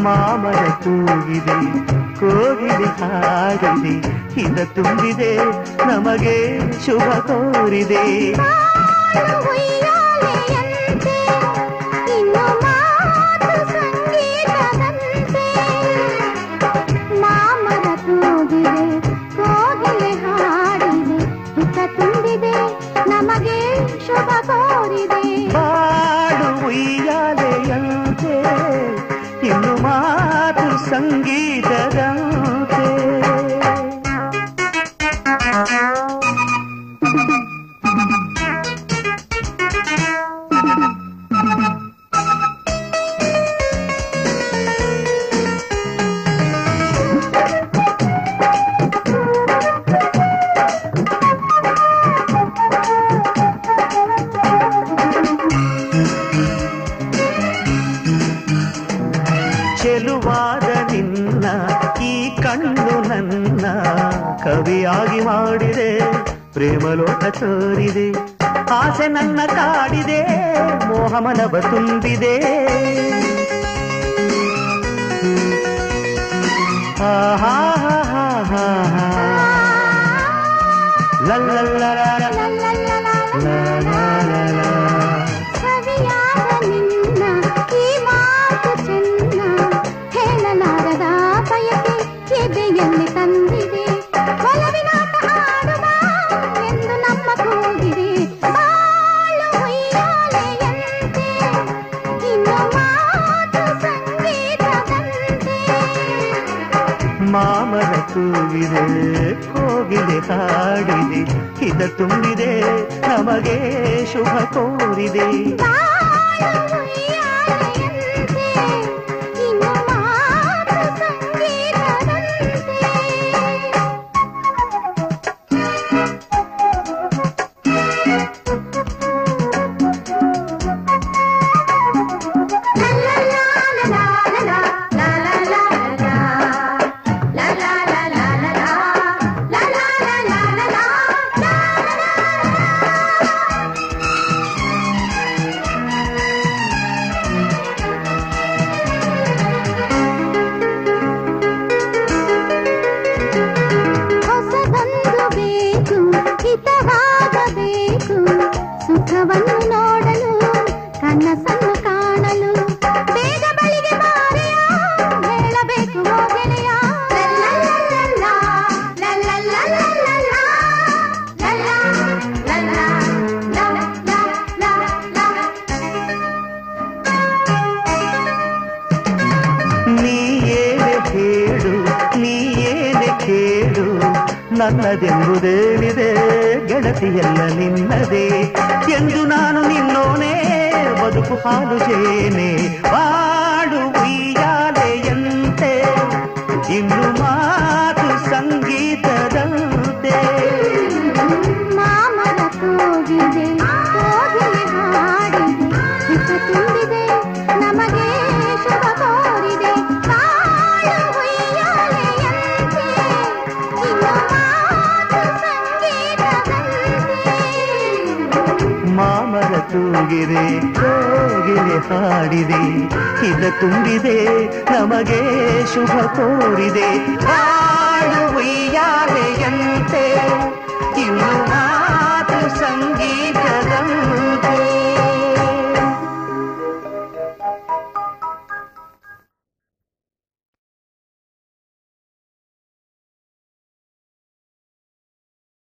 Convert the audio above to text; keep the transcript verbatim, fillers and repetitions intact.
ಮಾಮರ ತೂಗಿದೆ ಕೋಗಿಲೆ ಹಾಡಿದೆ ಹಿತ ತುಂಬಿದೆ ನಮಗೆ ಶುಭ ಕೋರಿದೆ ಮಾಮರ ತೂಗಿದೆ ಕೋಗಿಲೆ ಹಾಡಿದೆ ಹಿತ ತುಂಬಿದೆ ನಮಗೆ ಶುಭ ಕೋರಿದೆ ಬಾಳು ಉಯ್ಯಾಲೆಯಂತೆ ಇನ್ನು ಮಾತು ಸಂಗೀತದಂತೆ ಚೆಲುವಾದ ನಿನ್ನ ಈ ಕಣ್ಣು ನನ್ನ ಕವಿಯಾಗಿ ಮಾಡಿದೆ ಪ್ರೇಮಲೋಕ ತೋರಿದೆ ಆಸೆ ನನ್ನ ಕಾಡಿದೆ ಮೋಹಮನವ ತುಂಬಿದೆ ಆಹಾ ಲಲ್ಲಲ್ಲ ಎದೆಯಲ್ಲಿ ತಂದಿದೆ ಒಲವಿನಾಟ ಆಡುವ ಎಂದು ನಮ್ಮ ಕೂಗಿದೆ ಬಾಳು ಉಯ್ಯಾಲೆಯಂತೆ ಇನ್ನು ಮಾತು ಸಂಗೀತದಂತೆ ಮಾಮರ ತೂಗಿದೆ ಕೋಗಿಲೆ ಹಾಡಿದೆ ಹಿತ ತುಂಬಿದೆ ನಮಗೆ ಶುಭ ಕೋರಿದೆ ಸುಖವನ್ನು ನೋಡಲು ಕನಸನ್ನು ಕಾಣಲು ಬೇಗ ಬಳಿಗೆ ಬಾರೆಯ ಹೇಳಬೇಕು ಗೆಳೆಯ ನೀ ಏನೆ ಹೇಳು ನೀ ಏನೆ ಕೇಳು ನನ್ನದೆಂಬುದೇನಿದೆ ಗೆಳತಿಯಲ್ಲ ನಿನ್ನದೇ ಎಂದು ನಾನು ನಿನ್ನೋನೇ ಬದುಕು ಹಾಲು ಜೇನೆ ಬಾಡು ಉಯ್ಯಾಲೆಯಂತೆ ಇನ್ನು ಮಾತು ಸಂಗೀತದಂತೆ ಮಾಮರ ತೂಗಿದೆ ಕೋಗಿಲೆ ಹಾಡಿದೆ ಹಿತ ತುಂಬಿದೆ ನಮಗೆ ಶುಭ ಕೋರಿದೆ ಬಾಳು ಉಯ್ಯಾಲೆಯಂತೆ ಇನ್ನು ಮಾತು ಸಂಗೀತದಂತೆ ಮಾಮರ ತೂಗಿದೆ ಕೋಗಿಲೆ ಹಾಡಿದೆ ಹಿತ ತುಂಬಿದೆ ನಮಗೆ ಶುಭ ಕೋರಿದೆ.